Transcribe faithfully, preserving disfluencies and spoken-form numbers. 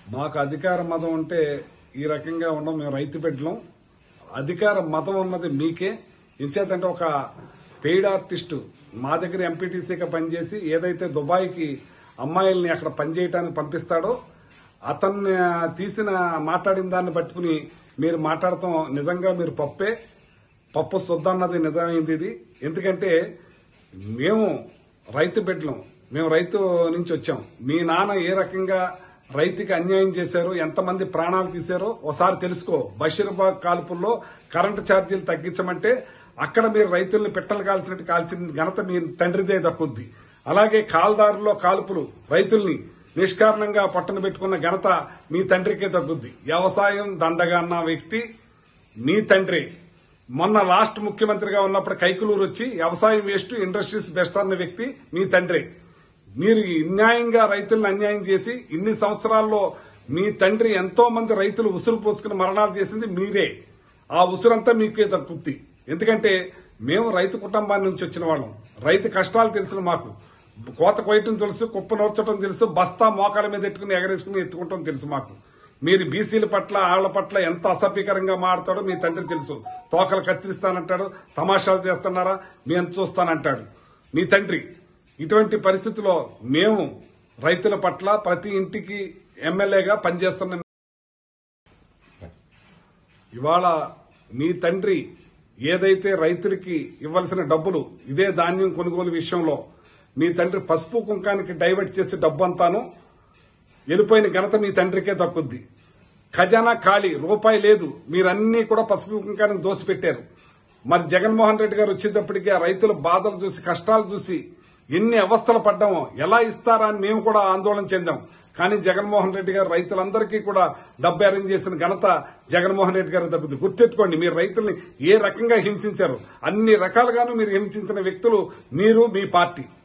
మాకు అధికార మతం ఉంటే ఈ రకంగా ఉన్నాం. మేము రైతు బిడ్డలం. అధికార మతం ఉన్నది మీకే. ఎంచేతంటే ఒక పెయిడ్ ఆర్టిస్టు మా దగ్గర ఎంపీటీసీగా పనిచేసి ఏదైతే దుబాయ్కి అమ్మాయిల్ని అక్కడ పనిచేయడానికి పంపిస్తాడో అతన్ని తీసిన మాట్లాడిన దాన్ని పట్టుకుని మీరు మాట్లాడటం నిజంగా మీరు పప్పే. పప్పు శుద్ధన్నది నిజమైంది ఇది. ఎందుకంటే మేము రైతు బిడ్డలం, మేము రైతు నుంచి వచ్చాం. మీ నాన్న ఏ రకంగా రైతుకి అన్యాయం చేశారో, ఎంతమంది ప్రాణాలు తీశారో ఒకసారి తెలుసుకో. బషీర్బాగ్ కాల్పుల్లో కరెంటు ఛార్జీలు తగ్గించమంటే అక్కడ మీరు రైతుల్ని పిట్టలు కాల్చినట్టు కాల్చిన ఘనత మీ తండ్రిదే దక్కుద్ది. అలాగే కాల్దారులో కాల్పులు రైతుల్ని నిష్కారణంగా పట్టణ పెట్టుకున్న ఘనత మీ తండ్రికే తగ్గుద్ది. వ్యవసాయం దండగా అన్న వ్యక్తి మీ తండ్రి. మొన్న లాస్ట్ ముఖ్యమంత్రిగా ఉన్నప్పుడు కైకులూరు వచ్చి వ్యవసాయం వేస్ట్, ఇండస్ట్రీస్ బెస్ట్ అన్న వ్యక్తి మీ తండ్రి. మీరు అన్యాయంగా రైతులను అన్యాయం చేసి ఇన్ని సంవత్సరాల్లో మీ తండ్రి ఎంతో మంది రైతులు ఉసురు పోసుకుని మరణాలు చేసింది మీరే. ఆ ఉసురంతా మీకే దక్కుద్ది. ఎందుకంటే మేము రైతు కుటుంబాన్ని నుంచి వచ్చిన వాళ్ళం. రైతు కష్టాలు తెలుసు మాకు. కోత కొయ్యటం తెలుసు, కుప్ప నోర్చడం తెలుసు, బస్తా మోకాల మీద ఎట్టుకుని ఎగరేసుకుని ఎత్తుకుంటాం తెలుసు మాకు. మీరు బీసీల పట్ల ఆళ్ల పట్ల ఎంత అసభ్యకరంగా మాడతాడో మీ తండ్రి తెలుసు. తోకలు కత్తిరిస్తానంటాడు, తమాషాలు చేస్తున్నారా మీ ఎంత చూస్తానంటాడు మీ తండ్రి. ఇటువంటి పరిస్థితిలో మేము రైతుల పట్ల ప్రతి ఇంటికి ఎమ్మెల్యేగా పనిచేస్తున్నాం. ఇవాళ మీ తండ్రి ఏదైతే రైతులకి ఇవ్వాల్సిన డబ్బులు ఇదే ధాన్యం కొనుగోలు విషయంలో మీ తండ్రి పసుపు కుంకానికి డైవర్ట్ చేసే డబ్బు అంతాను వెళ్ళిపోయిన ఘనత మీ తండ్రికే దక్కుద్ది. ఖజానా ఖాళీ, రూపాయి లేదు. మీరన్నీ కూడా పసుపు కుంకానికి దోసిపెట్టారు. మరి జగన్మోహన్ రెడ్డి గారు వచ్చేటప్పటికీ ఆ రైతుల బాధలు చూసి, కష్టాలు చూసి ఎన్ని అవస్థలు పడ్డామో, ఎలా ఇస్తారా అని మేము కూడా ఆందోళన చెందాం. కానీ జగన్మోహన్ రెడ్డి గారు రైతులందరికీ కూడా డబ్బు అరేంజ్ చేసిన ఘనత జగన్మోహన్ రెడ్డి గారు దక్కుతుంది. గుర్తెట్టుకోండి, మీరు రైతుల్ని ఏ రకంగా హింసించారు. అన్ని రకాలుగాను మీరు హింసించిన వ్యక్తులు మీరు, మీ పార్టీ.